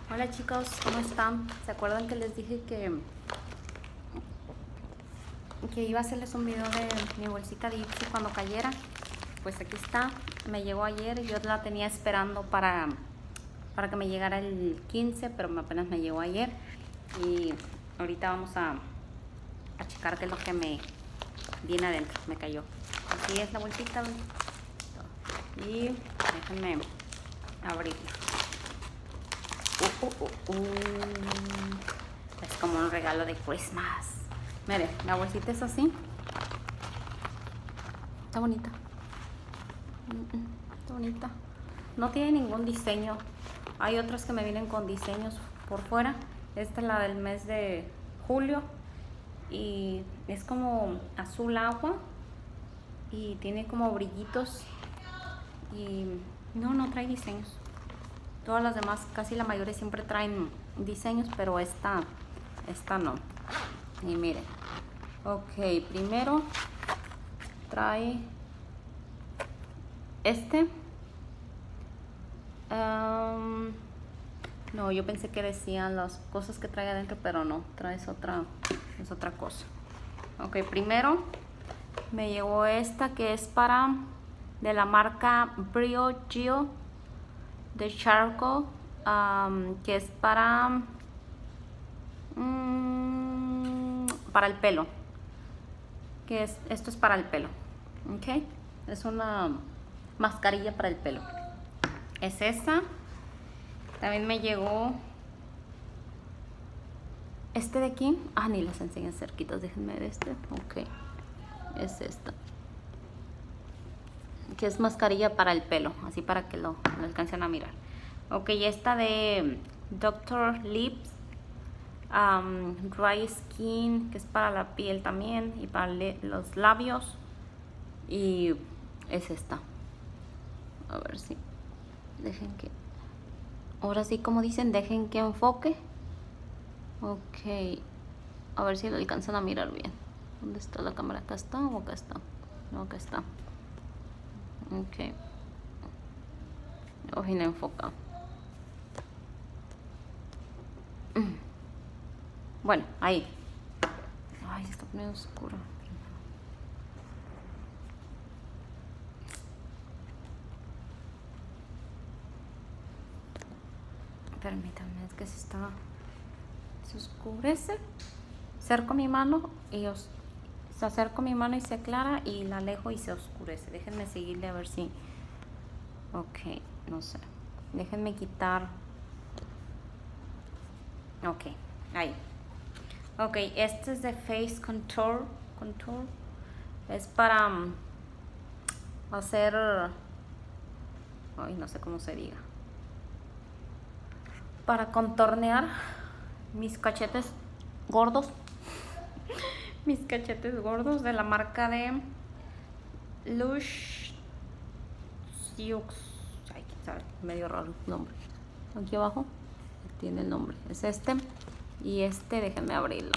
Hola chicos, ¿cómo están? ¿Se acuerdan que les dije que iba a hacerles un video de mi bolsita de Ipsy cuando cayera? Pues aquí está, me llegó ayer y yo la tenía esperando para que me llegara el 15, pero apenas me llegó ayer. Y ahorita vamos a checar qué es lo que me viene adentro, me cayó. Así es la bolsita. Y déjenme abrirla. Es como un regalo de Christmas. Miren, la bolsita es así. Está bonita. Está bonita. No tiene ningún diseño. Hay otras que me vienen con diseños por fuera. Esta es la del mes de julio. Y es como azul agua. Y tiene como brillitos. Y no trae diseños. Todas las demás, casi la mayoría siempre traen diseños, pero esta no. Y miren, ok, primero trae este. No, yo pensé que decían las cosas que trae adentro, pero no, es otra cosa. Ok, primero me llegó esta que es de la marca Briogeo de Charcoal, que es para el pelo, esto es para el pelo, ok, es una mascarilla para el pelo, es esa. También me llegó este de aquí, ni les enseñé cerquitas, déjenme ver ok, es esta, que es mascarilla para el pelo, así para que lo alcancen a mirar. Ok, esta de Dr. Lips Dry Skin, que es para la piel también y para los labios. Y es esta. A ver si dejen que... Ahora sí, como dicen, dejen que enfoque. Ok. A ver si lo alcanzan a mirar bien. ¿Dónde está la cámara? ¿Acá está o acá está? No, acá está. Ok. Ojo, no enfoca. Bueno, ahí. Ay, se está poniendo oscuro. Permítanme, es que se oscurece. Acerco mi mano y acerco mi mano y se aclara, y la alejo y se oscurece. Déjenme seguirle a ver si... Ok, no sé. Déjenme quitar... Ok, ahí. Ok, este es de Face Contour. Es para hacer... Ay, no sé cómo se diga. Para contornear mis cachetes gordos. Mis cachetes gordos de la marca de Lush. Ay, sabe, medio raro el nombre. Aquí abajo tiene el nombre. Es este. Y déjenme abrirlo.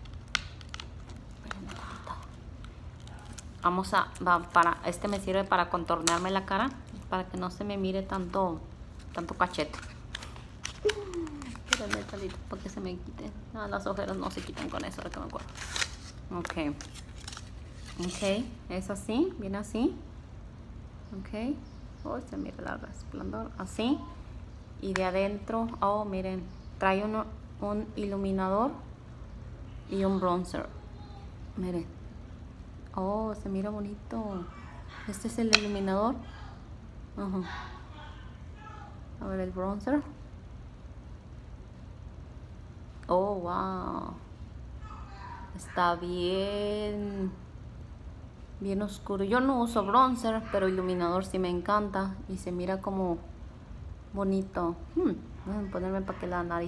Me sirve para contornearme la cara, para que no se me mire tanto cachete. Espérenme tantito para que se me quite. Las ojeras no se quitan con eso, ahora que me acuerdo. Ok, es así, viene así. Ok, se mira el resplandor, así. Y de adentro, miren, trae un iluminador y un bronzer. Miren, se mira bonito. Este es el iluminador. A ver el bronzer. Wow, está bien oscuro. Yo no uso bronzer, pero iluminador sí me encanta y se mira como bonito. Voy a ponerme para que la nariz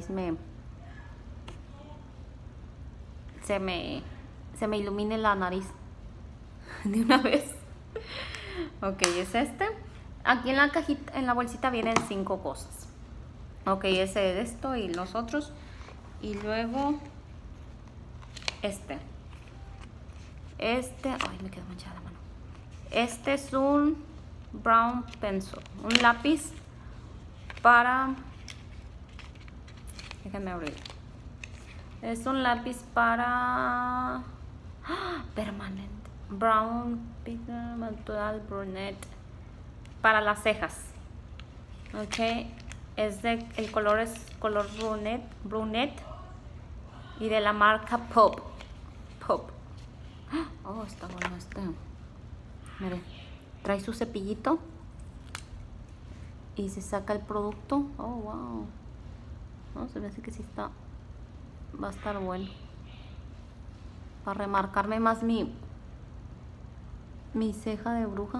se me ilumine la nariz de una vez. Ok, es aquí en la cajita, en la bolsita vienen 5 cosas. Ok, ese de esto y los otros. Y luego ay, me quedó manchada la mano. Este es un brown pencil, un lápiz para Déjenme abrir. Es un lápiz para permanente brown pigmental brunette para las cejas. Ok, el color es color brunette y de la marca Pop. Oh, está bueno este. Miren, trae su cepillito y se saca el producto. Oh, wow. No, se me hace que sí está. Va a estar bueno. Para remarcarme más mi ceja de bruja.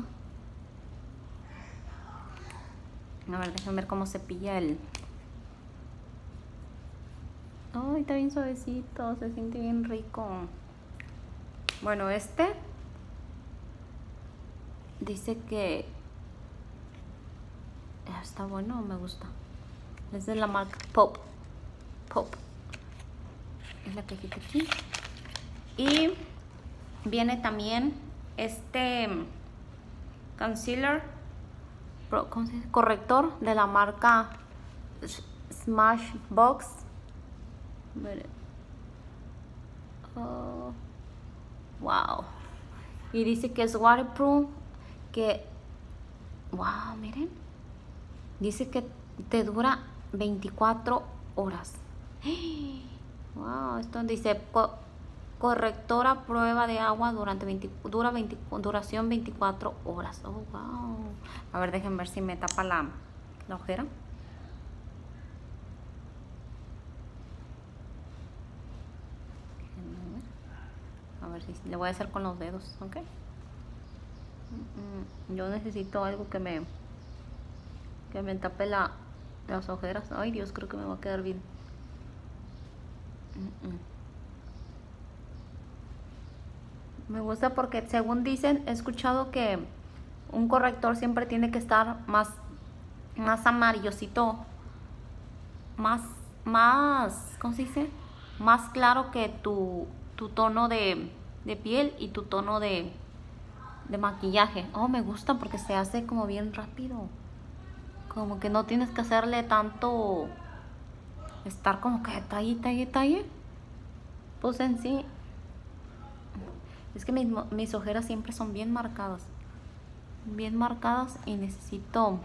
A ver, déjenme ver cómo cepilla el. Ay, está bien suavecito, se siente bien rico. Bueno, este dice que está bueno, me gusta. Es de la marca Pop. Es la cajita aquí. Y viene también este concealer, ¿cómo se dice? Corrector de la marca Smashbox. Oh, wow. Y dice que es waterproof, que wow, miren. Dice que te dura 24 horas. Wow, esto dice corrector a prueba de agua duración 24 horas. Oh, wow. A ver, déjenme ver si me tapa la ojera. A ver si le voy a hacer con los dedos, ¿ok? Yo necesito algo que me tape las ojeras. Ay, Dios, creo que me va a quedar bien. Me gusta porque según dicen, he escuchado que un corrector siempre tiene que estar más amarillosito, más, ¿cómo se dice? Más claro que tu tono de piel y tu tono de maquillaje. Oh, me gusta porque se hace como bien rápido. Como que no tienes que hacerle tanto, estar como que detalle. Pues en sí, es que mis ojeras siempre son bien marcadas y necesito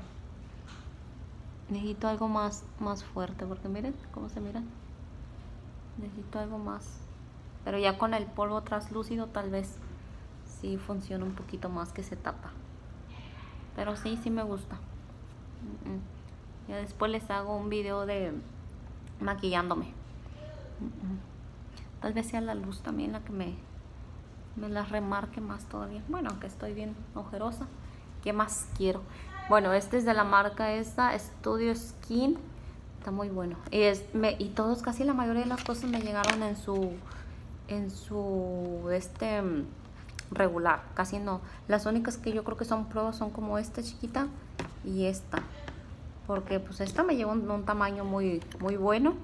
algo más fuerte, porque miren cómo se miran. Necesito algo más, pero ya con el polvo translúcido tal vez sí funciona un poquito más, que se tapa. Pero sí me gusta. Ya después les hago un video de maquillándome. Tal vez sea la luz también la que me las remarque más todavía. Bueno, aunque estoy bien ojerosa, ¿qué más quiero? Bueno, este es de la marca esta, Studio Skin. Está muy bueno. Y todos, casi la mayoría de las cosas me llegaron en su regular. Casi no. Las únicas que yo creo que son pruebas son como esta chiquita y esta. Porque pues esta me llegó en un tamaño muy bueno.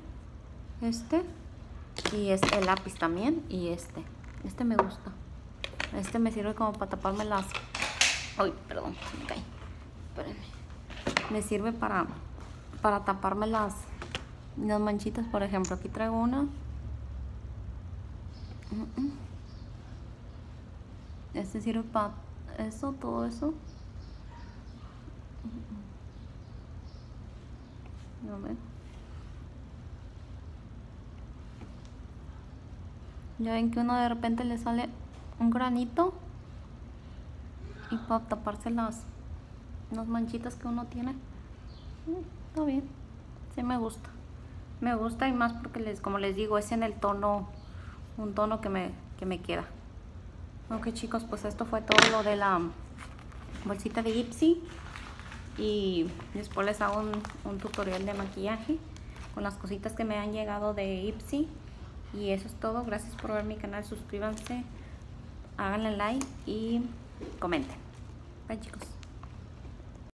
Y es el lápiz también. Y este me gusta. Este me sirve como para taparme las... Ay, perdón, me caí. Espérenme. Me sirve para taparme las manchitas. Por ejemplo, aquí traigo una. Este sirve para eso, todo eso. A ver. Ya ven que uno de repente le sale un granito, y para taparse las manchitas que uno tiene. Está bien, sí me gusta. Me gusta, y más porque como les digo, es en el tono, un tono que me queda. Ok, chicos, pues esto fue todo lo de la bolsita de Ipsy, y después les hago un tutorial de maquillaje con las cositas que me han llegado de Ipsy. Y eso es todo. Gracias por ver mi canal. Suscríbanse, háganle like y comenten. Bye, chicos.